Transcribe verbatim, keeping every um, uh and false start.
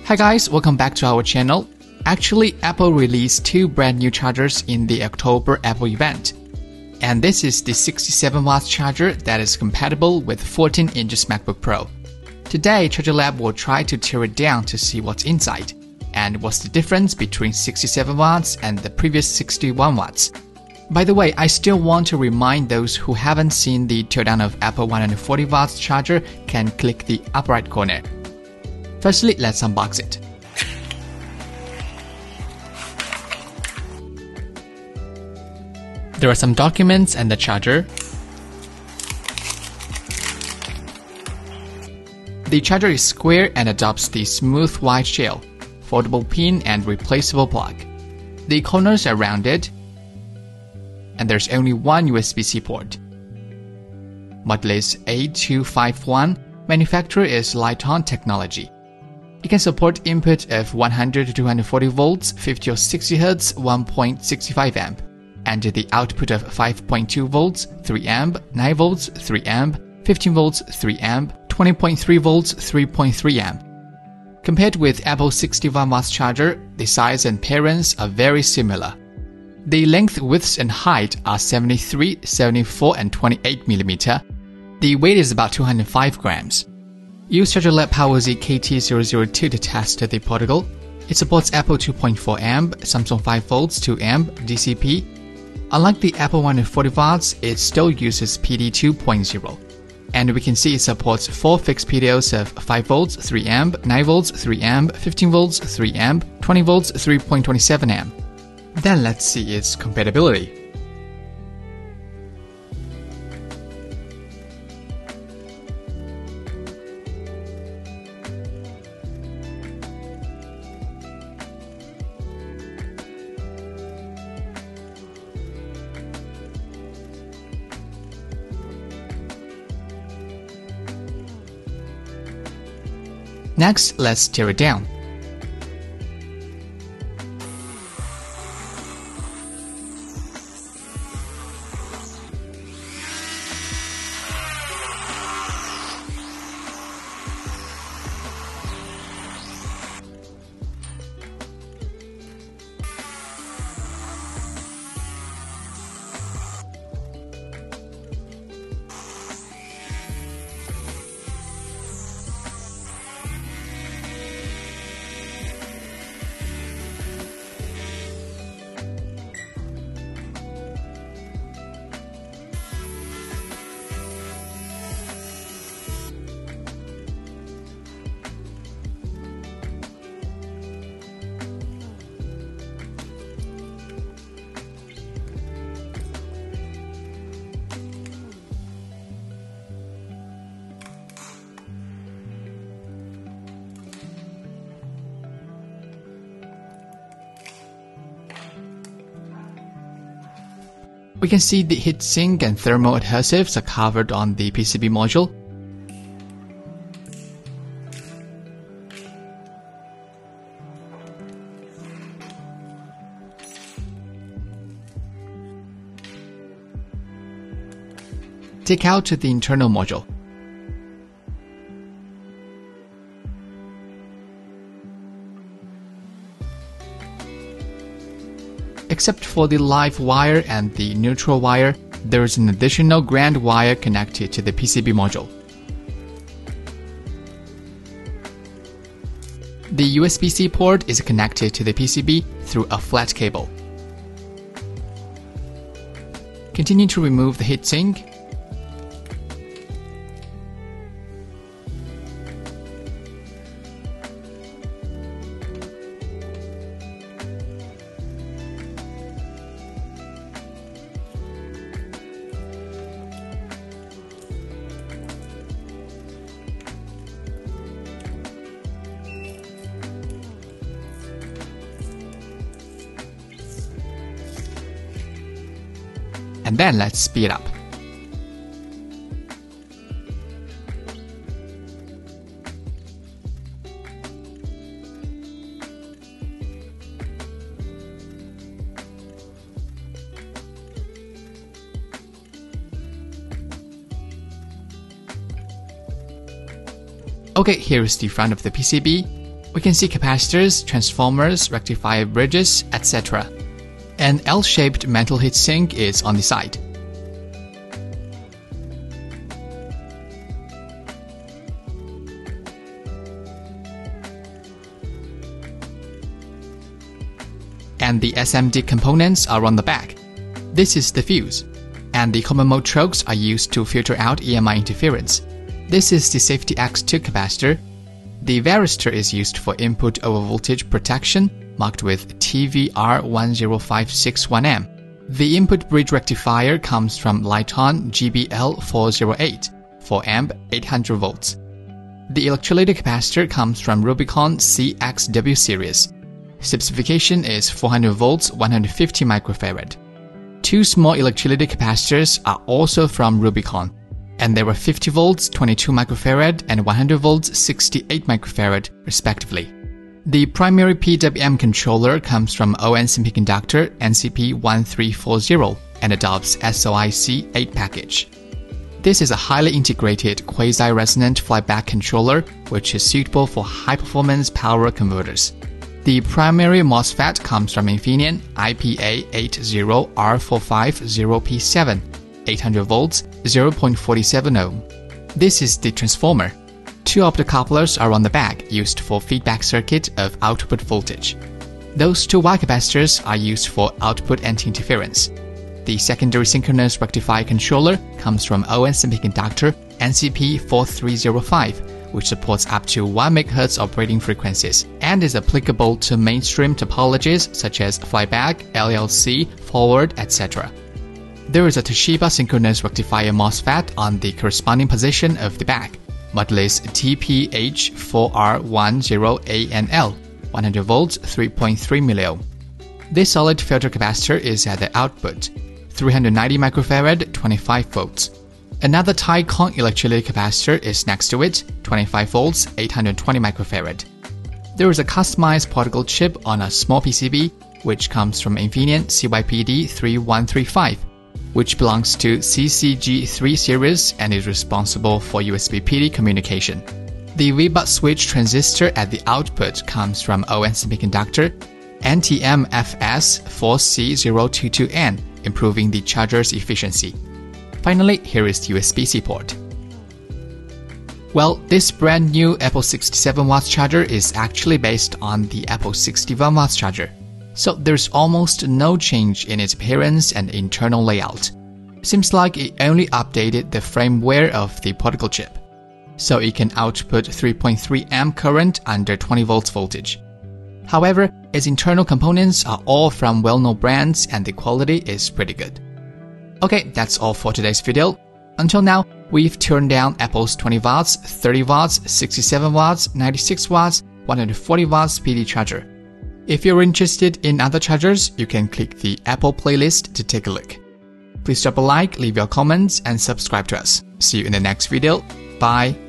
Hi guys, welcome back to our channel. Actually, Apple released two brand new chargers in the October Apple event. And this is the sixty-seven watts charger that is compatible with fourteen inches MacBook Pro. Today, Charger Lab will try to tear it down to see what's inside, and what's the difference between sixty-seven watts and the previous sixty-one watts. By the way, I still want to remind those who haven't seen the teardown of Apple one hundred forty watts charger can click the upper right corner. Firstly, let's unbox it. There are some documents and the charger. The charger is square and adopts the smooth white shell, foldable pin and replaceable plug. The corners are rounded, and there's only one U S B C port. Model is A two five one, manufacturer is Lite-On Technology. It can support input of one hundred to two hundred forty volts, fifty or sixty hertz, one point six five amp, and the output of five point two volts, three amp, nine volts, three amp, fifteen volts, three amp, twenty point three volts, three point three amp. Compared with Apple's sixty-one watts charger, the size and appearance are very similar. The length, width, and height are seventy-three, seventy-four, and twenty-eight millimeters. The weight is about two hundred five grams. Use Charger Lab PowerZ K T zero zero two to test the protocol. It supports Apple two point four amp, Samsung five volts, two amp, D C P. Unlike the Apple one hundred forty watts, it still uses P D two point oh. And we can see it supports four fixed P D Os of five volts, three amp, nine volts, three amp, fifteen volts, three amp, twenty volts, three point two seven amp. Then let's see its compatibility. Next, let's tear it down. We can see the heatsink and thermal adhesives are covered on the P C B module. Take out the internal module. Except for the live wire and the neutral wire, there is an additional ground wire connected to the P C B module. The U S B C port is connected to the P C B through a flat cable. Continue to remove the heatsink. And then let's speed up. Okay, here is the front of the P C B. We can see capacitors, transformers, rectifier bridges, et cetera. An L-shaped metal heatsink is on the side. And the S M D components are on the back. This is the fuse, and the common mode chokes are used to filter out E M I interference. This is the safety X two capacitor. The varistor is used for input overvoltage protection, marked with T V R one zero five six one M. The input bridge rectifier comes from Lite-On G B L four oh eight, four amp, eight hundred volts. The electrolytic capacitor comes from Rubicon C X W series. Specification is four hundred volts, one hundred fifty microfarad. Two small electrolytic capacitors are also from Rubicon, and they were fifty volts, twenty-two microfarad, and one hundred volts, sixty-eight microfarad, respectively. The primary P W M controller comes from O N Semiconductor N C P one three four zero and adopts S O I C eight package. This is a highly integrated quasi-resonant flyback controller which is suitable for high-performance power converters. The primary MOSFET comes from Infineon I P A eighty R four fifty P seven, eight hundred volts, zero point four seven ohm. This is the transformer. Two optocouplers are on the back, used for feedback circuit of output voltage. Those two Y capacitors are used for output anti-interference. The secondary synchronous rectifier controller comes from O N Semiconductor N C P four three zero five, which supports up to one megahertz operating frequencies and is applicable to mainstream topologies such as flyback, L L C, forward, et cetera. There is a Toshiba synchronous rectifier MOSFET on the corresponding position of the back. Model is T P H four R ten A N L, one hundred volts, three point three milliohm. This solid filter capacitor is at the output, three hundred ninety microfarad, twenty-five volts. Another Taikon electrolytic capacitor is next to it, twenty-five volts, eight hundred twenty microfarad. There is a customized particle chip on a small P C B, which comes from Infineon C Y P D three one three five, which belongs to C C G three series and is responsible for U S B P D communication. The V BUT switch transistor at the output comes from O N Semiconductor N T M F S four C zero two two N, improving the charger's efficiency. Finally, here is the U S B C port. Well, this brand new Apple sixty-seven watts charger is actually based on the Apple sixty-one watts charger, so there's almost no change in its appearance and internal layout. Seems like it only updated the firmware of the particle chip, so it can output three point three amp current under twenty volts voltage. However, its internal components are all from well-known brands and the quality is pretty good. Okay, that's all for today's video. Until now, we've turned down Apple's twenty watts, thirty watts, sixty-seven watts, ninety-six watts, one hundred forty watts P D charger. If you're interested in other chargers, you can click the Apple playlist to take a look. Please drop a like, leave your comments, and subscribe to us. See you in the next video. Bye.